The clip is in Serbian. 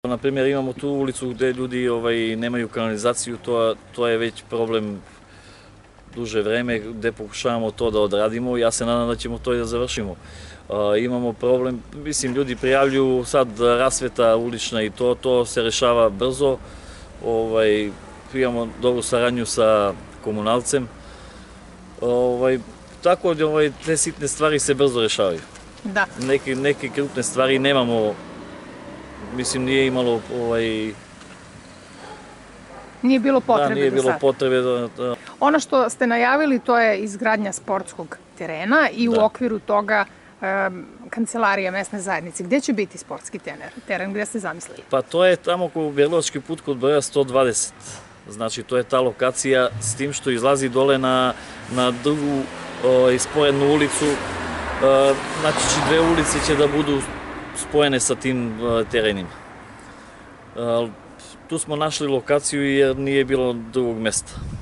Na primjer, imamo tu ulicu gde ljudi nemaju kanalizaciju, to je već problem duže vreme, gde pokušavamo to da odradimo. Ja se nadam da ćemo to i da završimo. Imamo problem, mislim, ljudi prijavljuju sad rasveta ulična i to se rešava brzo. Imamo dobru saradnju sa komunalcem. Tako da te sitne stvari se brzo rešavaju. Da. Neke krupne stvari nemamo, mislim, nije imalo... Nije bilo potrebe da sad. Nije bilo potrebe da... Ono što ste najavili, to je izgradnja sportskog terena i u okviru toga kancelarija mesne zajednice. Gde će biti sportski teren? Gde ste zamislili? Pa to je tamo Bjelilovački put kod broja 120. Znači, to je ta lokacija s tim što izlazi dole na drugu sporednu ulicu. Znači, dve ulice će da budu spojene sa tim terenima. Tu smo našli lokaciju jer nije bilo drugog mesta.